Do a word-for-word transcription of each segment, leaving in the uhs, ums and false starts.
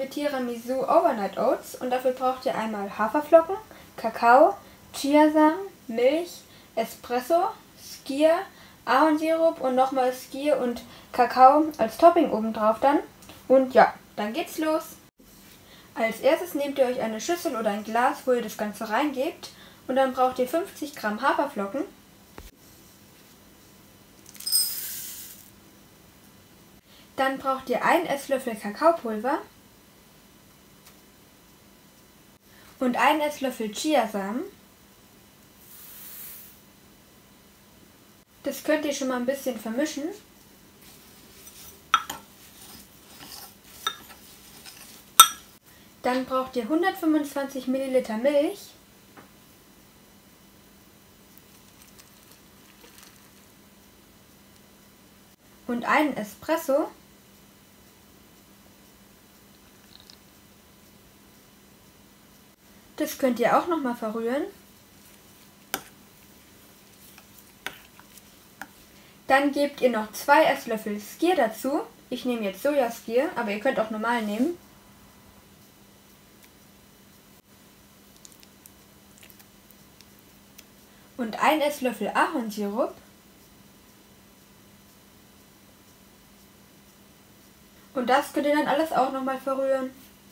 für Tiramisu Overnight Oats und dafür braucht ihr einmal Haferflocken, Kakao, Chiasamen, Milch, Espresso, Skyr, Ahornsirup und nochmal Skyr und Kakao als Topping obendrauf dann. Und ja, dann geht's los. Als erstes nehmt ihr euch eine Schüssel oder ein Glas, wo ihr das Ganze reingebt und dann braucht ihr fünfzig Gramm Haferflocken. Dann braucht ihr einen Esslöffel Kakaopulver und einen Esslöffel Chiasamen. Das könnt ihr schon mal ein bisschen vermischen. Dann braucht ihr hundertfünfundzwanzig Milliliter Milch und einen Espresso. Das könnt ihr auch noch mal verrühren. Dann gebt ihr noch zwei Esslöffel Skyr dazu. Ich nehme jetzt Sojaskyr, aber ihr könnt auch normal nehmen. Und ein Esslöffel Ahornsirup. Und das könnt ihr dann alles auch nochmal verrühren.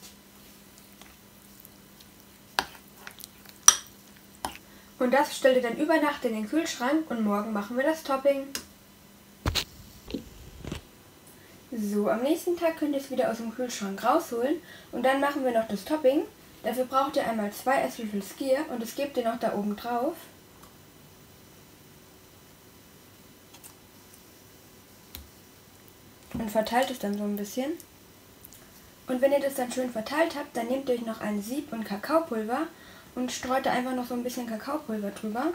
Und das stellt ihr dann über Nacht in den Kühlschrank und morgen machen wir das Topping. So, am nächsten Tag könnt ihr es wieder aus dem Kühlschrank rausholen und dann machen wir noch das Topping. Dafür braucht ihr einmal zwei Esslöffel Skyr und das gebt ihr noch da oben drauf. Und verteilt es dann so ein bisschen. Und wenn ihr das dann schön verteilt habt, dann nehmt ihr euch noch ein Sieb und Kakaopulver und streut da einfach noch so ein bisschen Kakaopulver drüber.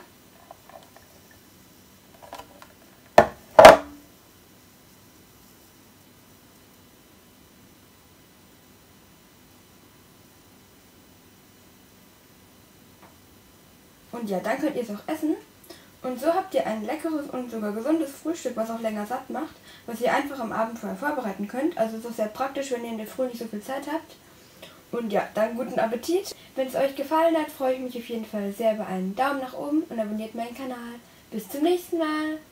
Und ja, dann könnt ihr es auch essen. Und so habt ihr ein leckeres und sogar gesundes Frühstück, was auch länger satt macht, was ihr einfach am Abend vorher vorbereiten könnt. Also es ist sehr praktisch, wenn ihr in der Früh nicht so viel Zeit habt. Und ja, dann guten Appetit. Wenn es euch gefallen hat, freue ich mich auf jeden Fall sehr über einen Daumen nach oben und abonniert meinen Kanal. Bis zum nächsten Mal.